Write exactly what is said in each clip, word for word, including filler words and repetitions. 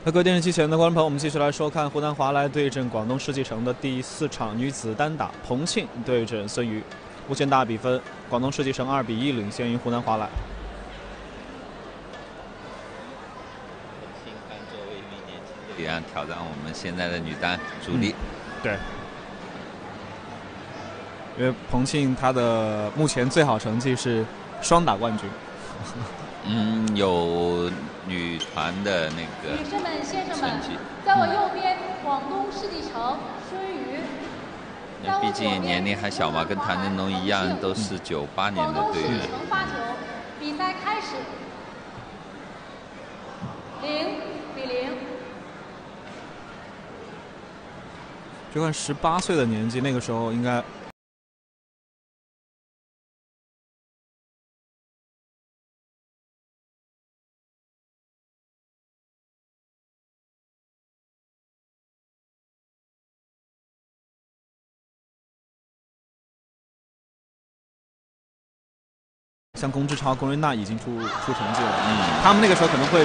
那各位电视机前的观众朋友，我们继续来收看湖南华莱对阵广东世纪城的第四场女子单打，彭庆对阵孙瑜。目前大比分，广东世纪城二比一领先于湖南华莱。 彭庆看作为一名年轻队员挑战我们现在的女单主力。 嗯、对，因为彭庆她的目前最好成绩是双打冠军。 嗯，有女团的那个女士们、先生们成绩， 在我右边，广东世纪城孙瑜。 那毕竟年龄还小嘛，跟谭震东一样，都是九八年的队员。 广东世纪城发球，比赛开始，零比零。 就看十八岁的年纪，那个时候应该。像龚志超、龚瑞娜已经出出成绩了，嗯，他们那个时候可能会。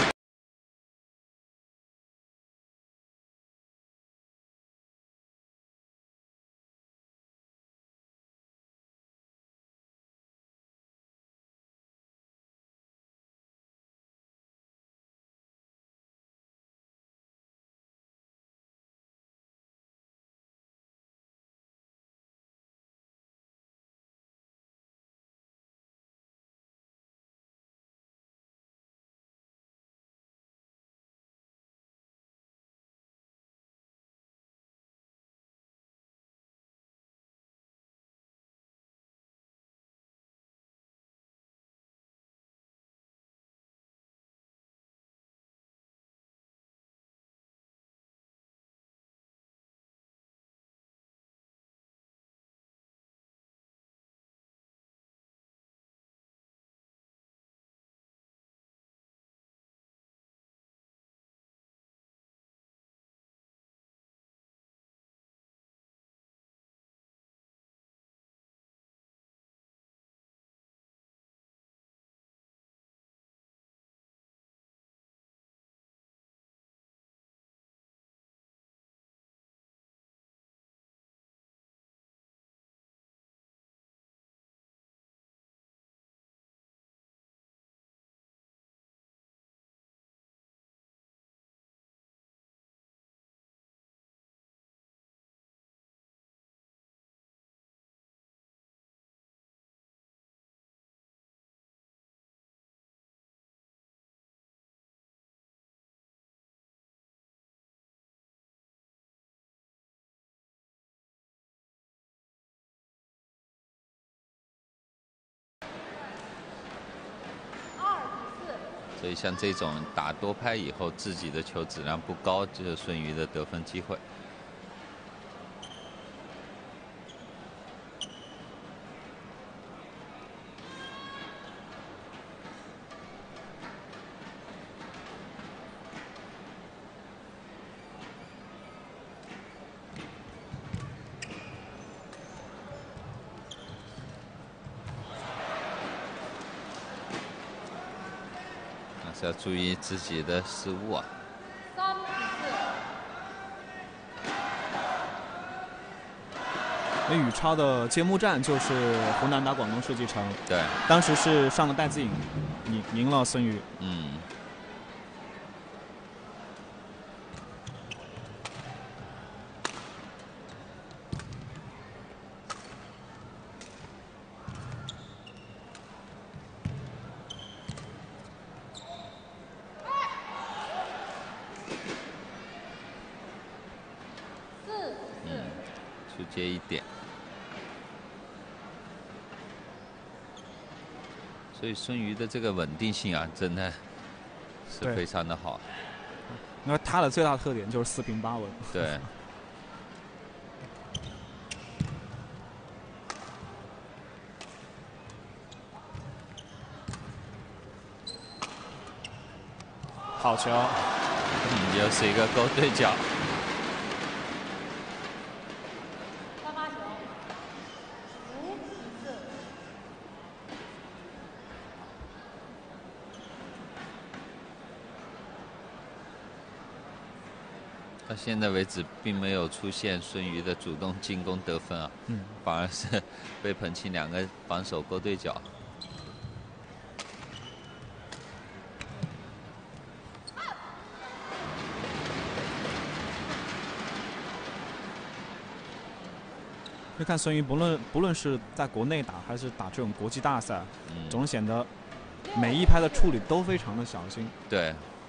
所以像这种打多拍以后，自己的球质量不高，就是孙瑜的得分机会。要注意自己的失误啊！ 三比四。 那羽超的揭幕战就是湖南打广东世纪城， 对， 当时是上了戴资颖，赢赢了孙瑜。 嗯。出接一点，所以孙瑜的这个稳定性啊，真的是非常的好。 那他的最大特点就是四平八稳。 对。 好球！ 嗯，又是一个勾对角。 到现在为止，并没有出现孙瑜的主动进攻得分啊， 嗯， 反而是被彭庆两个防守勾对角。 就看孙瑜，不论不论是在国内打还是打这种国际大赛， 嗯， 总显得每一拍的处理都非常的小心。 对。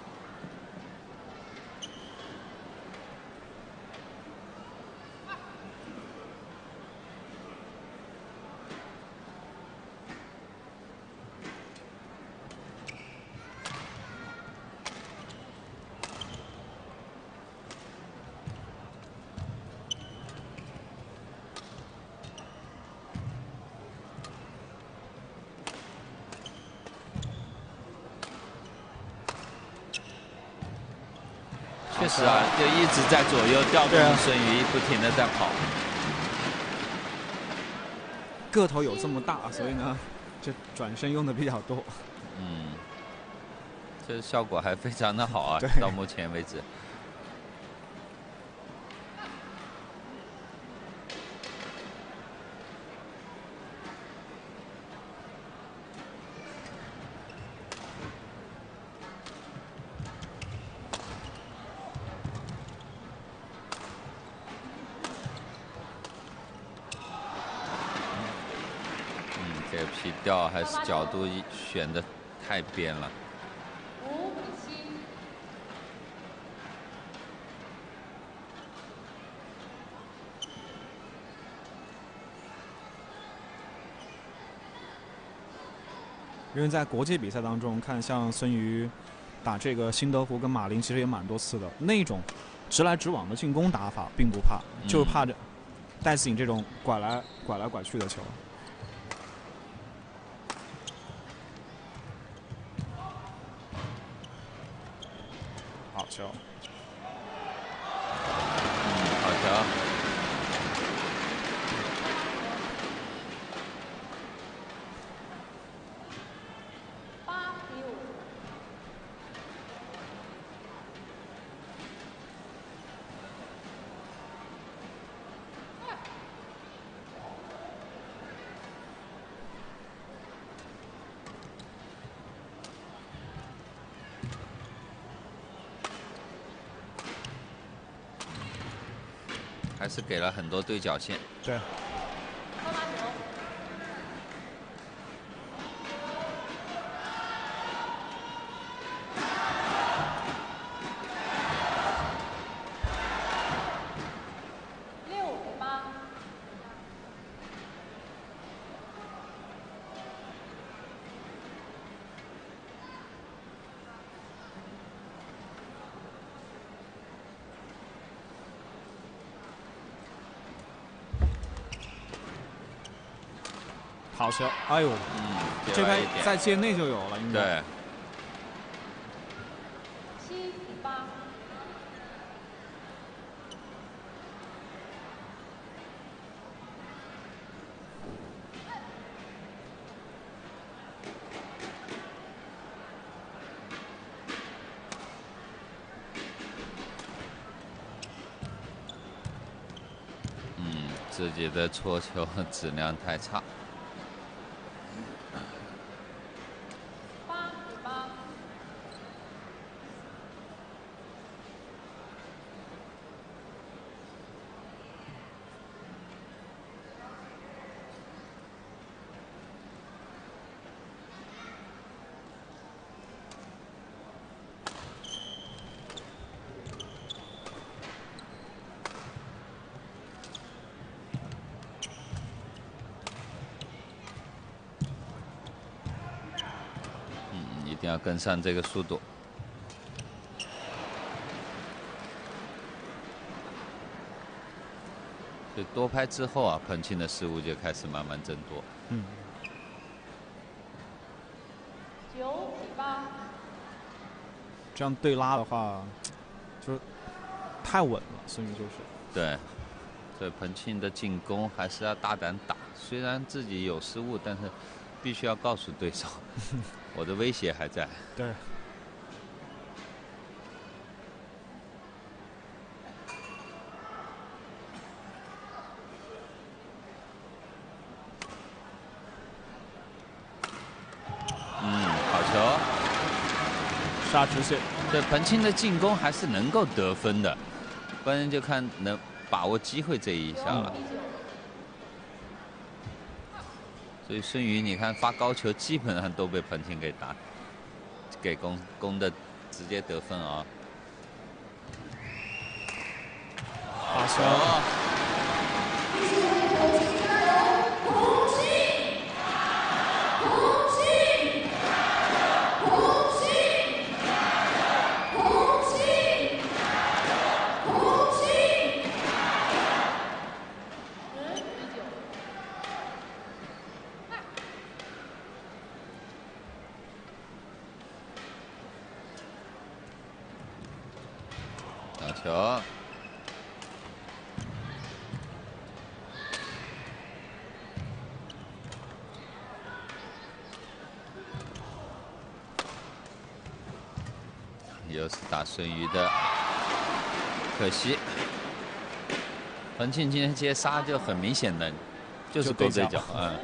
确实啊，就一直在左右调动孙瑜，不停的在跑。 个头有这么大，所以呢，这转身用的比较多。 嗯，这效果还非常的好啊，到目前为止。这个皮吊还是角度选的太边了。 五比七。 因为在国际比赛当中，看像孙瑜打这个辛德福跟马林，其实也蛮多次的。那种直来直往的进攻打法并不怕，嗯、就是怕着戴思颖这种拐来拐来拐去的球。好球！ 嗯，好球！ 八比五。 还是给了很多对角线。 对。 六比八。 好球！哎呦， 嗯， 这拍在界内就有了，应该。 对。 七比八。 嗯，自己的搓球质量太差。 八比八。 一定要跟上这个速度。所以多拍之后啊，彭庆的失误就开始慢慢增多。 嗯。 九比八。 这样对拉的话，就是太稳了，孙瑜就是。 对。所以彭庆的进攻还是要大胆打，虽然自己有失误，但是必须要告诉对手，我的威胁还在。 对。 杀直线。 对，彭庆的进攻还是能够得分的，关键就看能把握机会这一下了。所以孙瑜，你看发高球基本上都被彭庆给打，给攻攻的直接得分啊。 好球！ 好球！又是打孙瑜的，可惜彭庆今天接杀就很明显的，就是勾对角，嗯。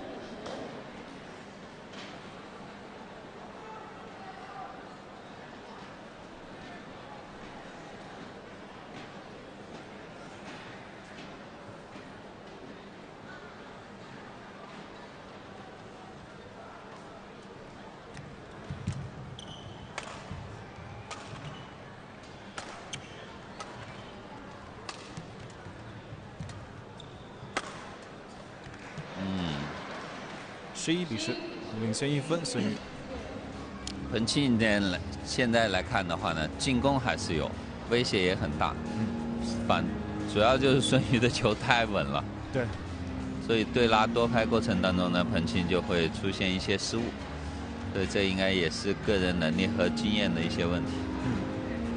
十一比十，领先一分。孙瑜。 彭庆呢，现在来看的话呢，进攻还是有，威胁也很大。 嗯。 反主要就是孙瑜的球太稳了。 对。 所以对拉多拍过程当中呢，彭庆就会出现一些失误。所以这应该也是个人能力和经验的一些问题。 嗯。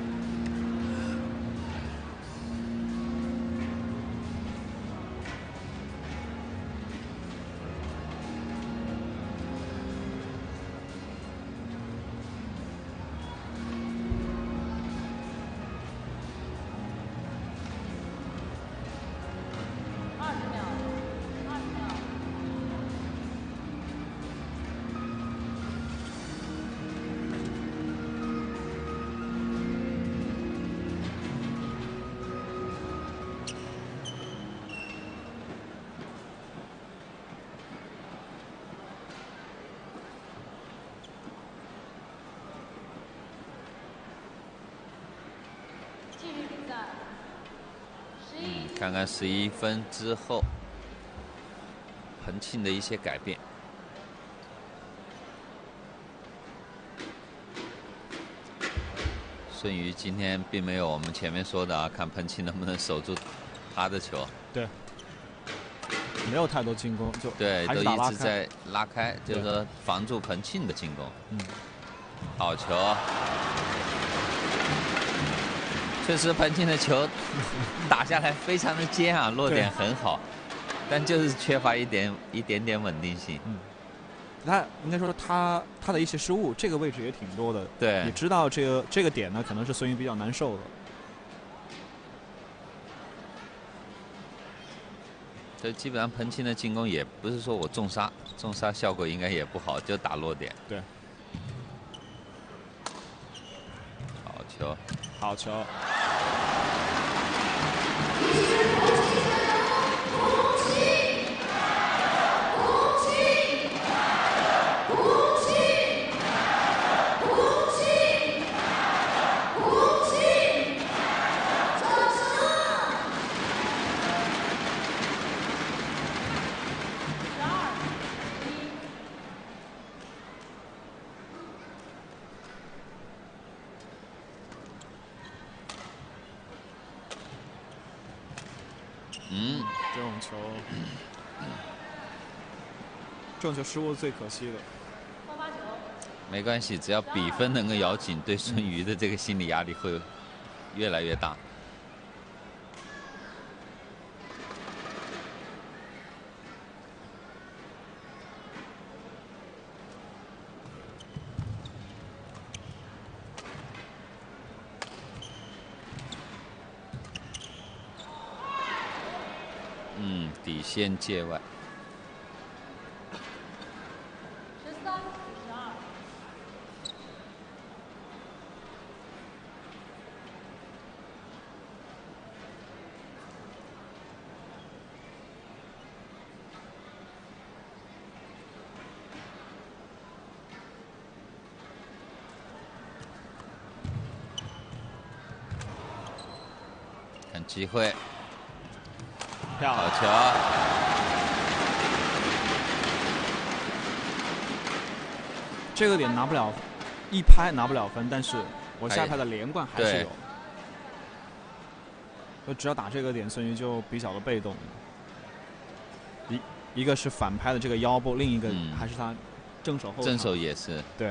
看看十一分之后，彭庆的一些改变。孙瑜今天并没有我们前面说的啊，看彭庆能不能守住他的球。 对，没有太多进攻，就对，都一直在拉开，就是对说防住彭庆的进攻。 嗯， 好球！确实，彭庆的球打下来非常的尖啊，落点很好，但就是缺乏一点一点点稳定性。 嗯，他应该说他他的一些失误，这个位置也挺多的。 对， 你知道这个这个点呢，可能是孙瑜比较难受的。 所以基本上彭庆的进攻也不是说我重杀，重杀效果应该也不好，就打落点。 对。 好球！ 好球！ 嗯， 这种球，这种球失误最可惜的。 没关系，只要比分能够咬紧，对孙瑜的这个心理压力会越来越大。嗯，底线界外。 十三比十二。 看机会， 漂亮好球！ 这个点拿不了，一拍拿不了分，但是我下拍的连贯还是对有。就只要打这个点，孙瑜就比较的被动。一一个是反拍的这个腰部，另一个嗯还是他正手后正场手也是。 对。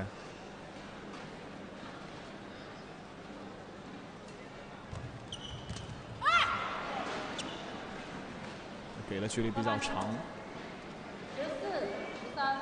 给了距离比较长。 十四十三。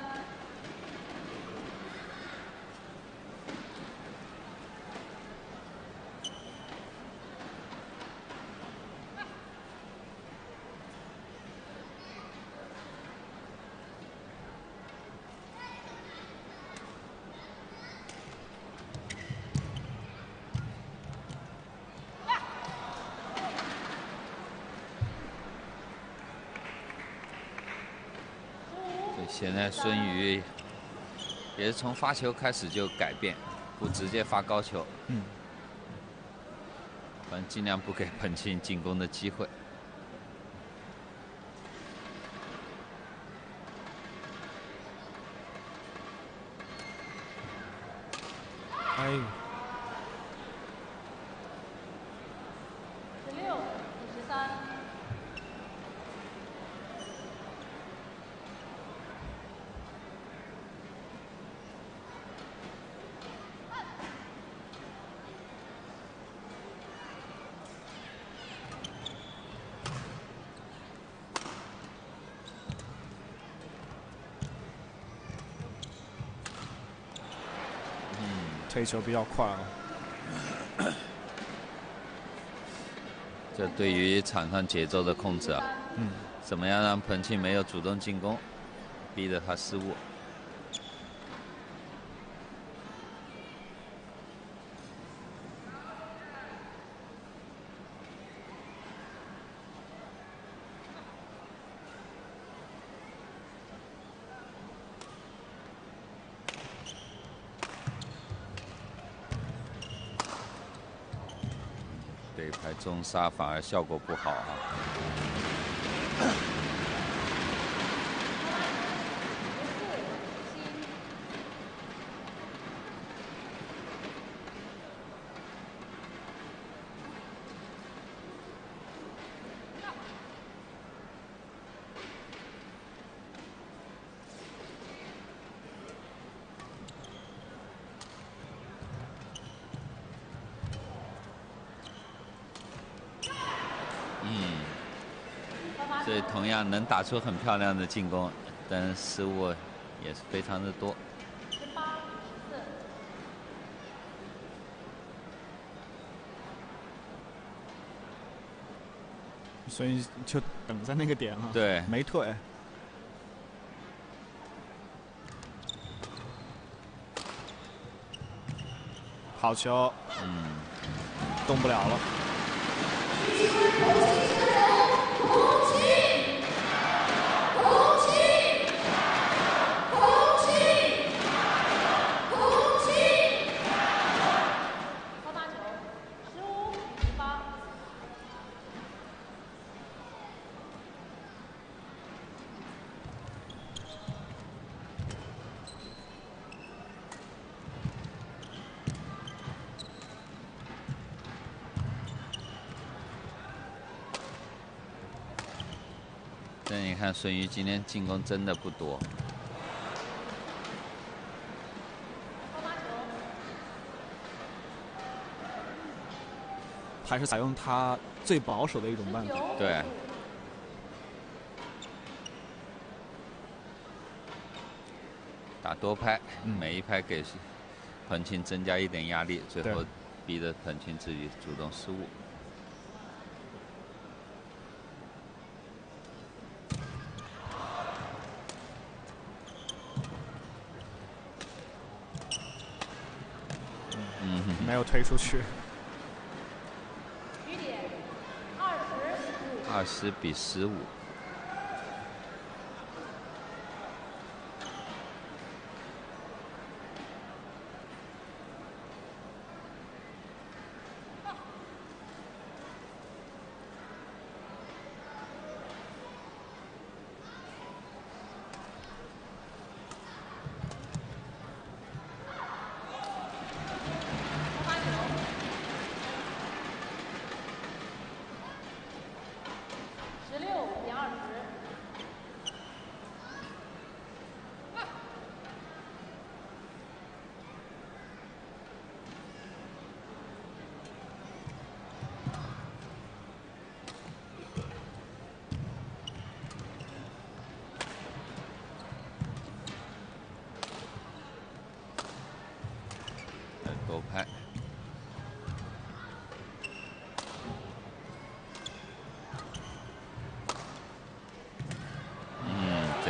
现在孙瑜也是从发球开始就改变，不直接发高球， 嗯， 反正尽量不给彭庆进攻的机会。 哎， 十六五十三。 推球比较快啊。 这对于场上节奏的控制啊， 嗯， 怎么样让彭庆没有主动进攻，逼着他失误。这一拍中杀反而效果不好啊。所以同样能打出很漂亮的进攻，但失误也是非常的多。 十八十四。 所以就等在那个点啊， 对， 没退。好球， 嗯， 动不了了。 但你看孙瑜今天进攻真的不多。 还是采用他最保守的一种办法。 对。打多拍， 嗯、 每一拍给彭庆增加一点压力，最后逼着彭庆自己主动失误。 嗯，没有推出去。 局点二十二十比十五。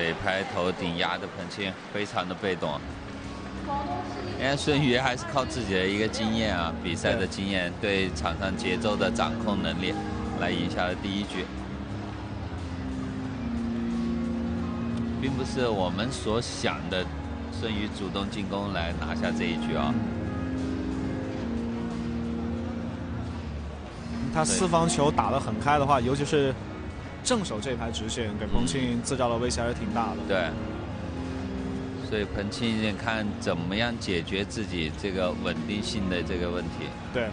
这一拍头顶压的彭庆非常的被动。 广东市立因为孙瑜还是靠自己的一个经验啊，比赛的经验，对场上节奏的掌控能力，来赢下了第一局，并不是我们所想的孙瑜主动进攻来拿下这一局啊。 他四方球打得很开的话，尤其是正手这排直线，给彭庆制造的威胁还是挺大的。 对。所以彭庆看怎么样解决自己这个稳定性的这个问题。 对。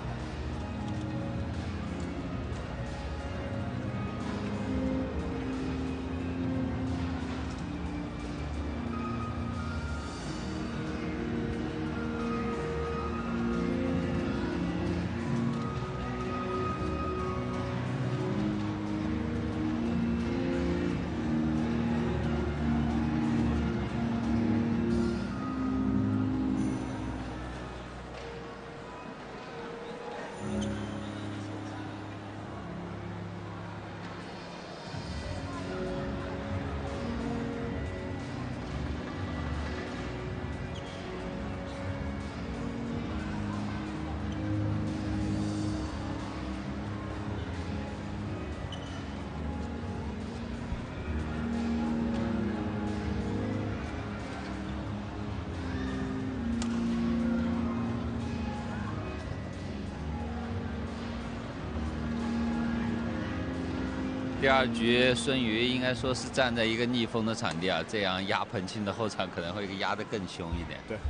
第二局，孙瑜应该说是站在一个逆风的场地啊，这样压彭庆的后场可能会压得更凶一点。 对。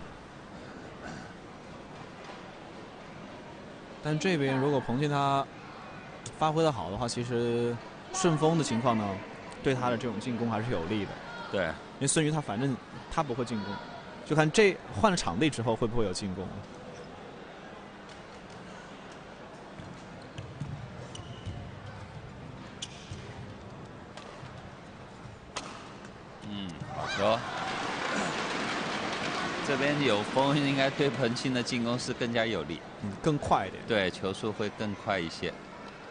但这边如果彭庆他发挥的好的话，其实顺风的情况呢，对他的这种进攻还是有利的。 对， 因为孙瑜他反正他不会进攻，就看这换了场地之后会不会有进攻。 有，这边有风，应该对彭庆的进攻是更加有利， 嗯，更快一点。 对，球速会更快一些。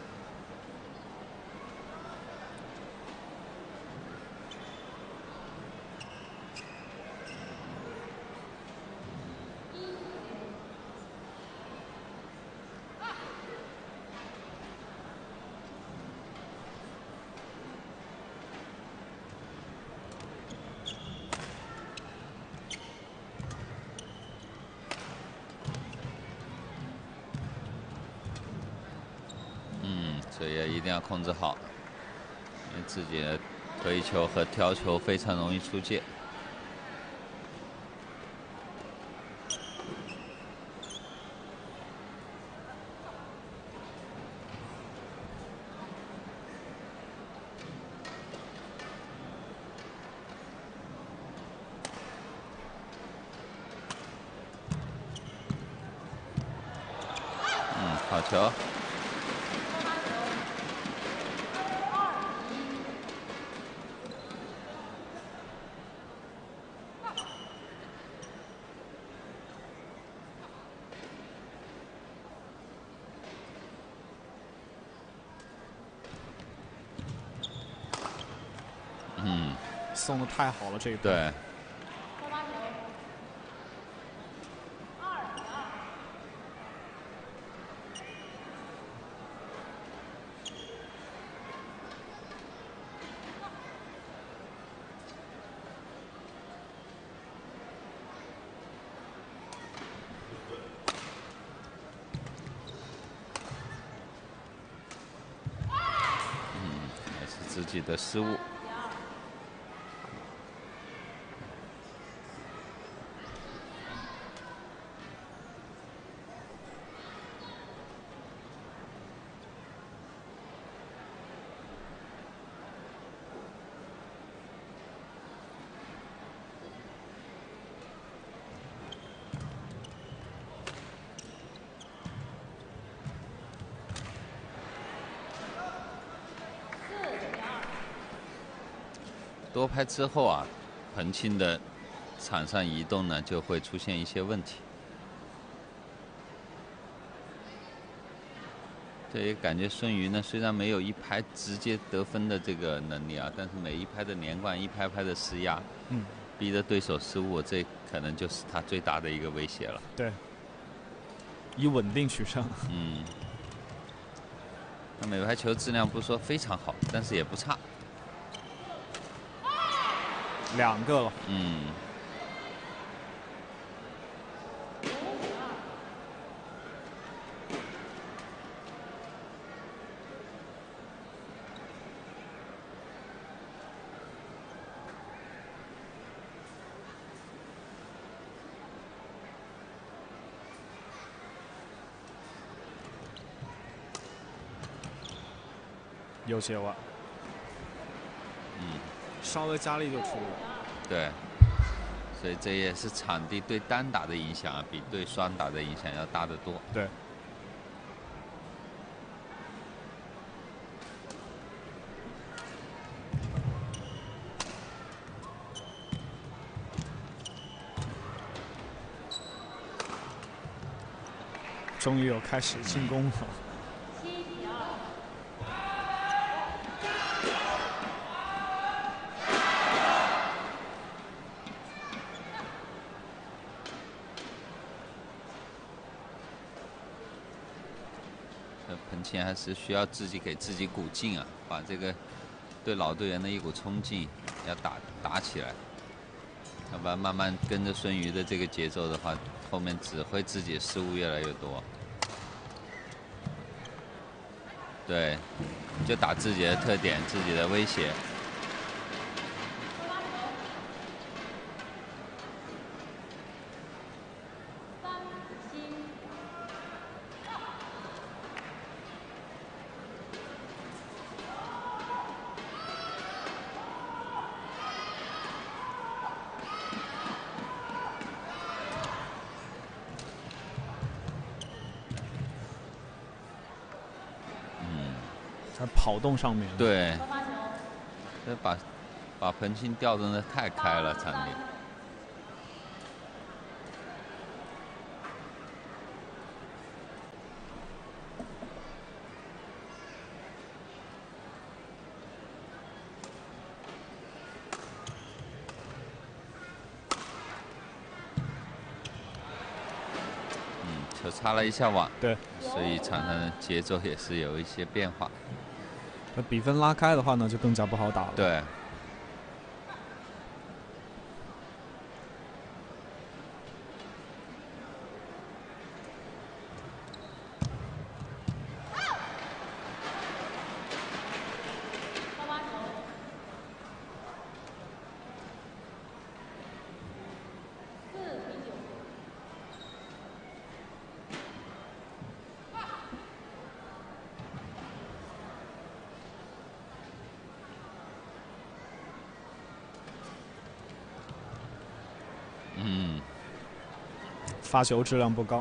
所以也一定要控制好，因为自己的推球和挑球非常容易出界。嗯，好球。嗯， 送的太好了，这一波。 对。嗯，还是自己的失误。多拍之后啊，彭庆的场上移动呢就会出现一些问题。 对，感觉孙瑜呢，虽然没有一拍直接得分的这个能力啊，但是每一拍的连贯，一拍拍的施压， 嗯， 逼着对手失误，这可能就是他最大的一个威胁了。 对，以稳定取胜。 嗯，那每拍球质量不说非常好，但是也不差。 两个了。 嗯。 有些晚， 嗯， 稍微加力就出了。 对，所以这也是场地对单打的影响啊，比对双打的影响要大得多。 对。终于有开始进攻了。 彭倩还是需要自己给自己鼓劲啊，把这个对老队员的一股冲劲要打打起来，要不然慢慢跟着孙瑜的这个节奏的话，后面只会自己失误越来越多。对，就打自己的特点，自己的威胁。 在跑动上面， 对，这把把彭庆调动的太开了，场地。嗯，球擦了一下网， 对， 所以场上的节奏也是有一些变化。 那比分拉开的话呢，就更加不好打了。 对。嗯， 发球质量不高。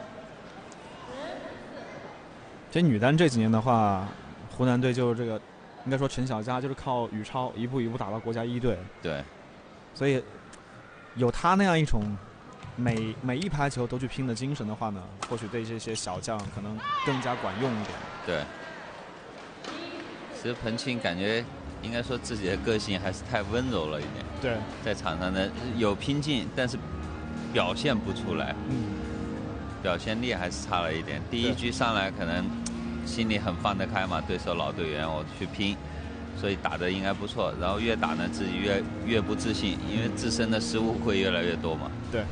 其实女单这几年的话，湖南队就是这个，应该说陈晓佳就是靠羽超一步一步打到国家一队。 对。 所以有他那样一种每每一拍球都去拼的精神的话呢，或许对这些小将可能更加管用一点。 对。其实彭庆感觉应该说自己的个性还是太温柔了一点。 对。 在场上呢有拼劲，但是表现不出来。 嗯。 表现力还是差了一点。第一局上来可能心里很放得开嘛，对手老队员我去拼，所以打得应该不错。然后越打呢自己越越不自信，因为自身的失误会越来越多嘛。 对。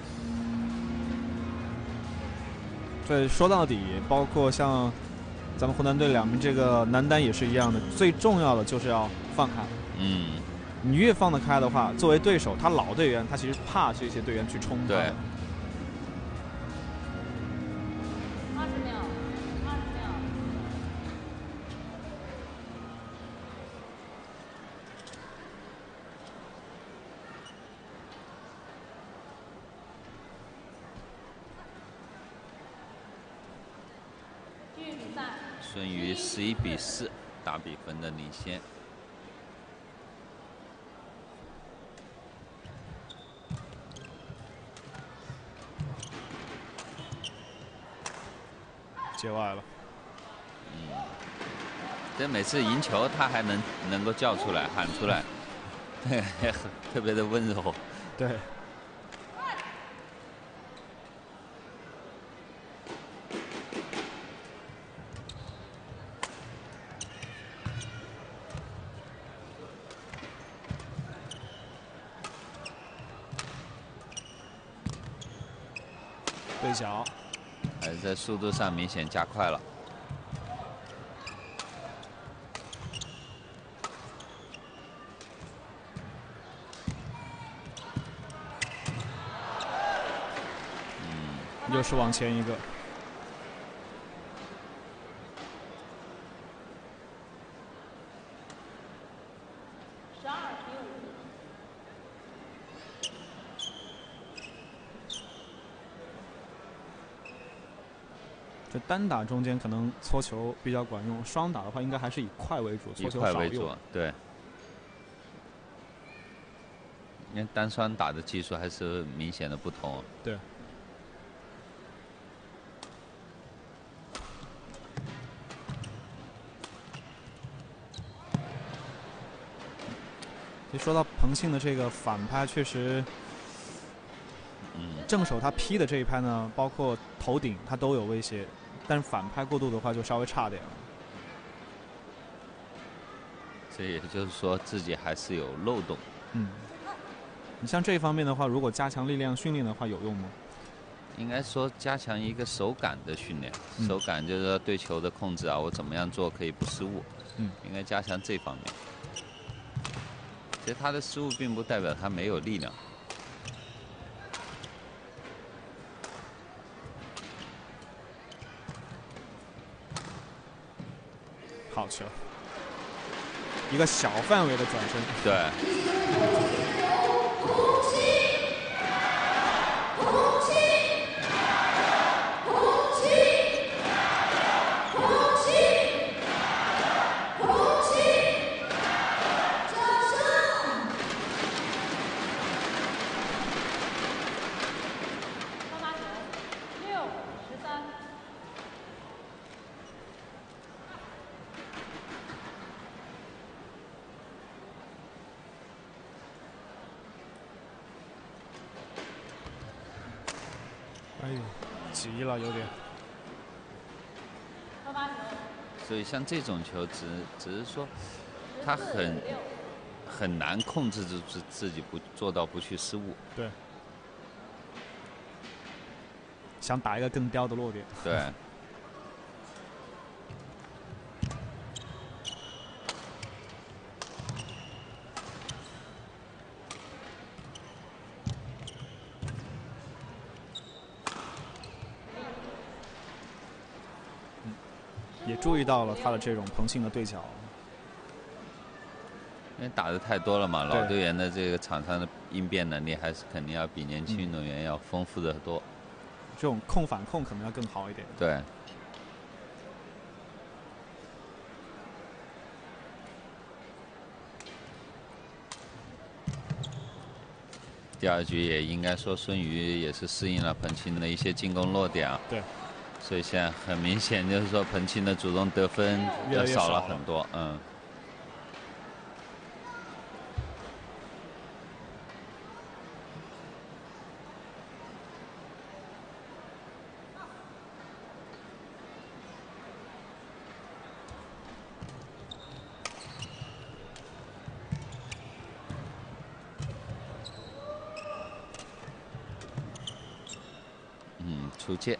所以说到底，包括像咱们湖南队两名这个男单也是一样的，最重要的就是要放开。 嗯。 你越放得开的话，作为对手，他老队员他其实怕这些队员去冲他。 对。孙瑜十一比四大比分的领先。 界外了。 这每次赢球他还能能够叫出来喊出来，对，特别的温柔。 对。对角， 还是在速度上明显加快了。 又是往前一个。 十二比五。 这单打中间可能搓球比较管用，双打的话应该还是以快为主，搓以球快为主少用。， 对。因为单双打的技术还是明显的不同。 对。一说到彭庆的这个反拍，确实， 嗯， 正手他劈的这一拍呢，包括头顶他都有威胁，但是反拍过度的话就稍微差点了。 这也就是说自己还是有漏洞。 嗯，你像这一方面的话，如果加强力量训练的话，有用吗？ 应该说加强一个手感的训练， 嗯、 手感就是说对球的控制啊，我怎么样做可以不失误。 嗯， 应该加强这方面。其实他的失误并不代表他没有力量。 好球，一个小范围的转身。 对。 哎呦，急了有点。 所以像这种球只，只只是说，他很很难控制住自自己不做到不去失误。 对。想打一个更刁的落点。 对。 也注意到了他的这种彭庆的对角， 因为打的太多了嘛，老队员的这个场上的应变能力还是肯定要比年轻运动员要丰富的多。嗯、 这种控反控可能要更好一点。 对。第二局也应该说孙瑜也是适应了彭庆的一些进攻落点啊。 对。 所以现在很明显就是说，彭庆的主动得分要少了很多。嗯。嗯，出界。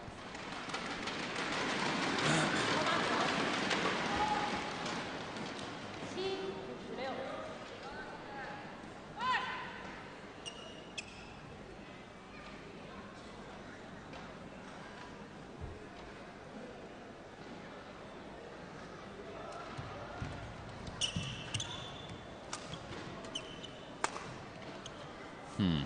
嗯。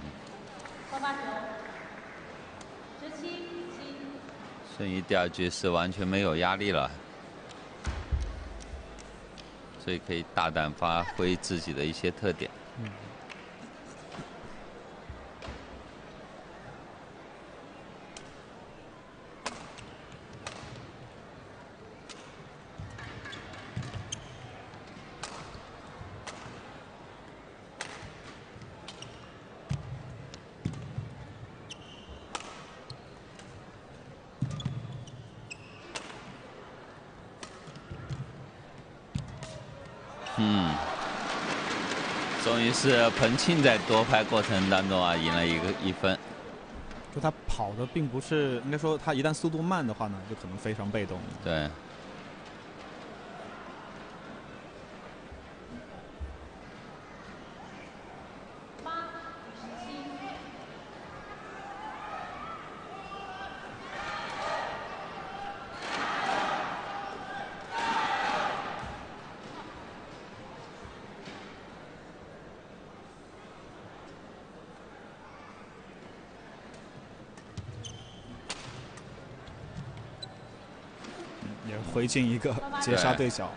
孙瑜第二局是完全没有压力了，所以可以大胆发挥自己的一些特点。 嗯。 嗯，终于是彭庆在夺拍过程当中啊赢了一个一分。 就他跑的并不是，应该说他一旦速度慢的话呢，就可能非常被动。 对。 也回敬一个截杀对角。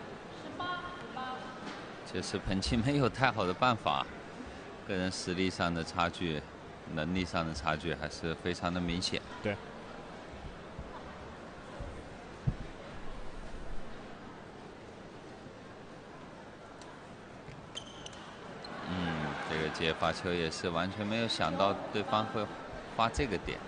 其实彭庆没有太好的办法，个人实力上的差距、能力上的差距还是非常的明显。 对。 嗯，这个接发球也是完全没有想到对方会发这个点。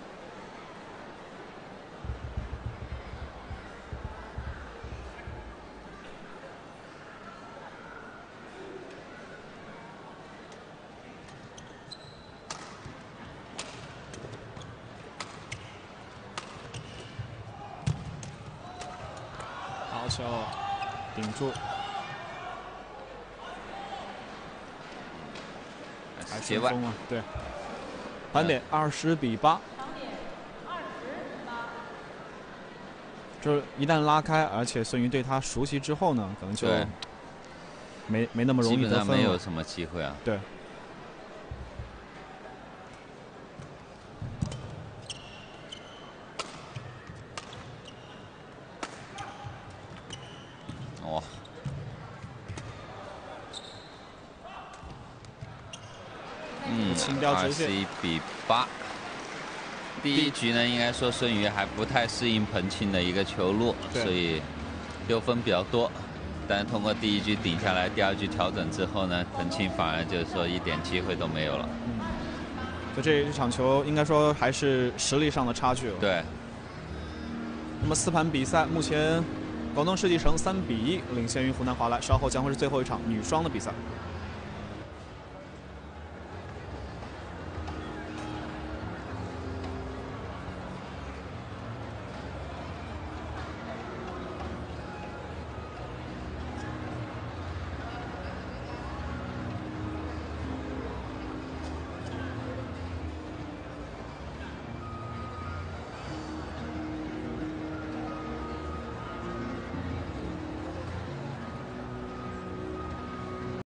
好球，顶住。还顺风啊，对。盘点二十比八。就是一旦拉开，而且孙云对他熟悉之后呢，可能就没没那么容易得分了。 基本上没有什么机会啊。 对。 哦。嗯，二十一比八。第一局呢，应该说孙瑜还不太适应彭庆的一个球路，所以丢分比较多。但是通过第一局顶下来，第二局调整之后呢，彭庆反而就是说一点机会都没有了。 嗯，就这这场球应该说还是实力上的差距了。 对。 那么四盘比赛，目前广东世纪城三比一领先于湖南华莱，稍后将会是最后一场女双的比赛。